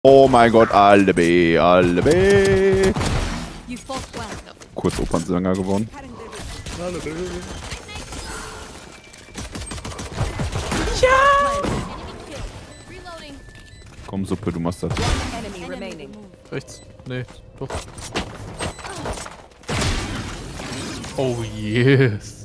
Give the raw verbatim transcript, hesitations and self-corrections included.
Oh mein Gott, alle B, alle B. Kurz Opernsänger geworden. Alle B. Ja! Komm, Suppe, du machst das. Rechts. Nee, doch. Oh yes.